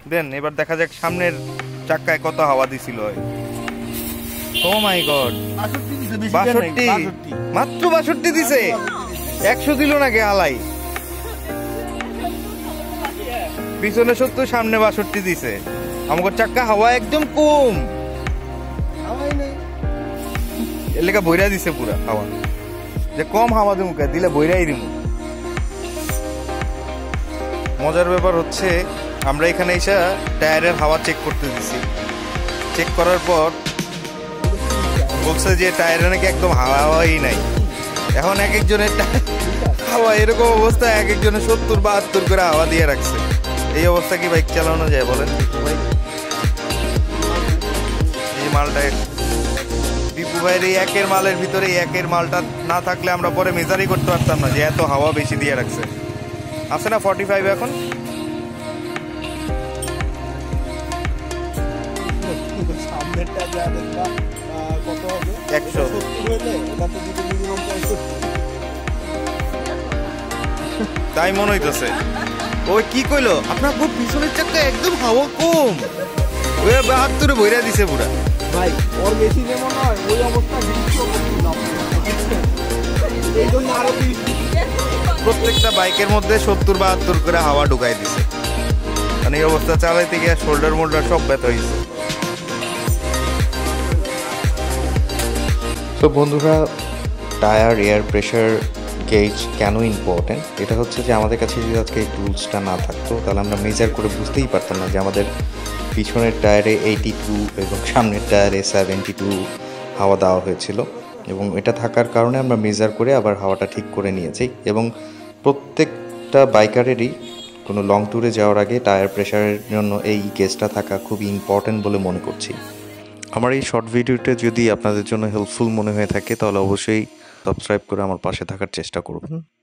দেন এবার দেখা যাক সামনের চাক্কায় কত হাওয়া দিছিল। ও মাই গড, 62, মাত্র 62 দিছে, 100 দিল নাকি আলাই। পিছনে 70, সামনে 62 দিছে। আমাকে চাক্কা হাওয়া একদম কম, এলাকা বইরা দিছে পুরা হাওয়া। যে কম হাওয়া দিমু দিলে বইরাই দিমু। মজার ব্যাপার হচ্ছে আমরা এখানে এসে টায়ারের হাওয়া চেক করতে দিছি। চেক করার পর বলছে যে টায়ারে নাকি একদম হাওয়াই নাই। এখন এক একজনের হাওয়া এরকম অবস্থা, এক একজনের 70-72 করে হাওয়া দিয়ে রাখছে। এই অবস্থা কি বাইক চালানো যায় বলেন? এই মালটা দীপু ভাইয়ের এই একের মালের ভিতরে একের মালটা না থাকলে আমরা পরে মেজারই করতে পারতাম না যে এত হাওয়া বেশি দিয়ে রাখছে। আছে না 45 এখন? তাই মনে হইতেছে। ওই কি কইলো আপনার খুব পিছনের চাক্কা একদম হাওয়া কম, ওই 72 বইরা দিছে পুরা। ভাই ওর বেশি যেমন হয় ওই অবস্থা প্রত্যেকটা বাইকের মধ্যে 70-72 করে হাওয়া ঢুকাই দিছে। মানে এই অবস্থা চালাইতে গিয়ে শোল্ডার মোল্ডার সব ব্যথা হয়েছে। তো বন্ধুরা, টায়ার এয়ার প্রেশার গেজ কেন ইম্পর্টেন্ট? এটা হচ্ছে যে আমাদের কাছে যদি আজকে এই টুলসটা না থাকতো তাহলে আমরা মেজার করে বুঝতেই পারতাম না যে আমাদের পিছনের টায়ারে 82 এবং সামনের টায়ারে 72 হাওয়া দেওয়া হয়েছিল। এবং এটা থাকার কারণে আমরা মেজার করে আবার হাওয়াটা ঠিক করে নিয়েছি। এবং প্রত্যেকটা বাইকারেরই কোনো লং ট্যুরে যাওয়ার আগে টায়ার প্রেশারের জন্য এই গেজটা থাকা খুবই ইম্পর্টেন্ট বলে মনে করছি। আমার এই শর্ট ভিডিওটা যদি আপনাদের জন্য হেল্পফুল মনে হয়ে থাকে তাহলে অবশ্যই সাবস্ক্রাইব করে আমার পাশে থাকার চেষ্টা করবেন।